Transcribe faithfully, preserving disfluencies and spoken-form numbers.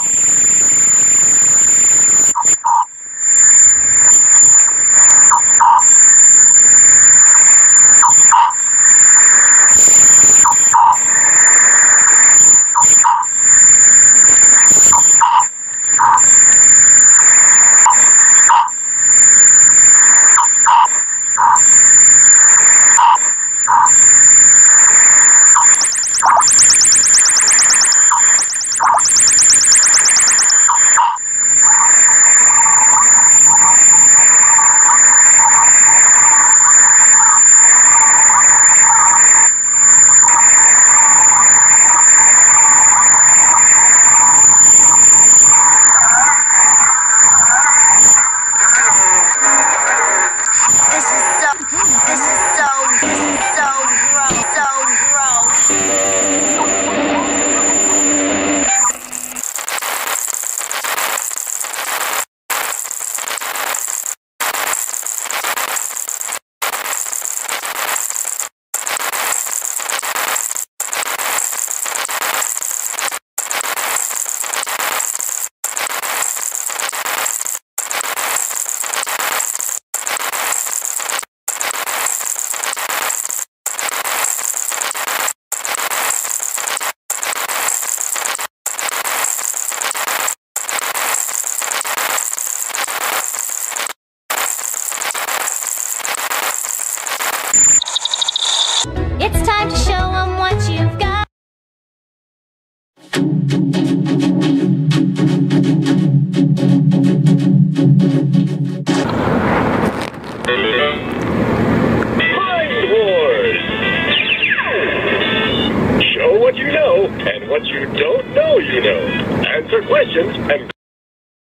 It's time to show them what you've got. Mind Wars! Show what you know, and what you don't know you know. Answer questions and